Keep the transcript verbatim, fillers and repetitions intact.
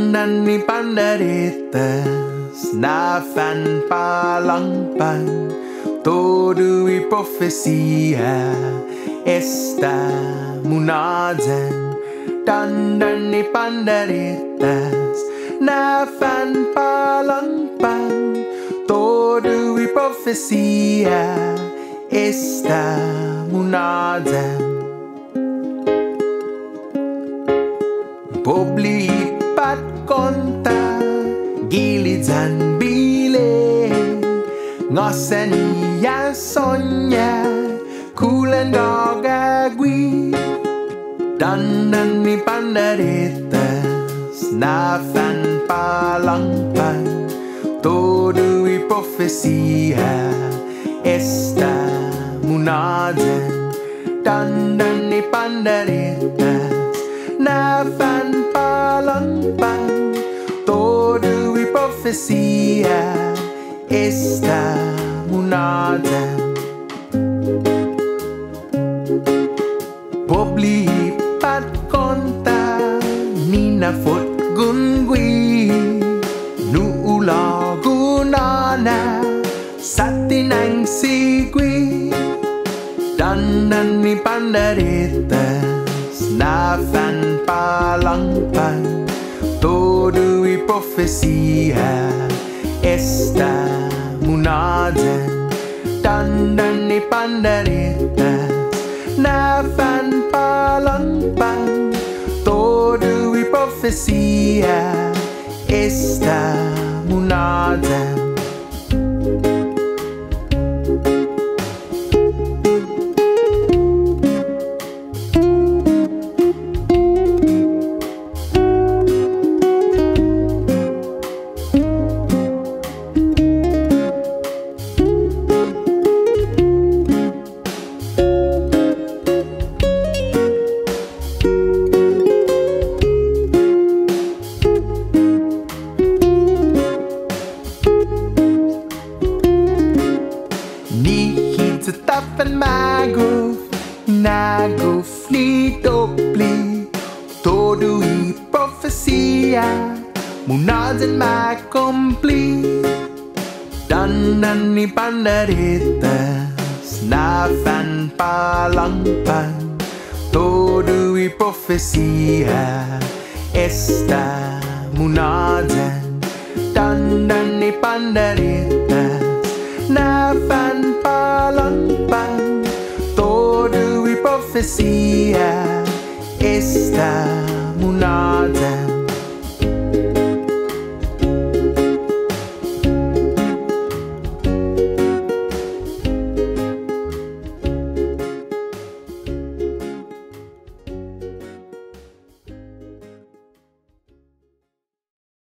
Dan ni pandaritas na fan palangpan todo y profecía está munadan. Dan dan ni pandaritas na fan palangpan todo y profecía está munadan. Publi pat konta gilid san bile ngosen ya sonya kulen dogagui dan dan ni pandaritas na fan palangpan todo y profecía está munadan. Dan dan ni pandaritas na fan palangpan todo y profecía está munadan. Pobli pat konta nina fot gungwi nu ula gunana satinang sigwi dan dan ni pandaritas na fan palangpan todo y profecía está munadan. Dan dan ni pandaritas na fan palangpan todo y profecía está munadan. Tapan maguf, naguf ni dopli todo y profecía munadan makompli. Dan dan ni pandaritas na fan palangpan todo y profecía está munadan. Dan dan ni pandaritas na fan palangpan todo y profecía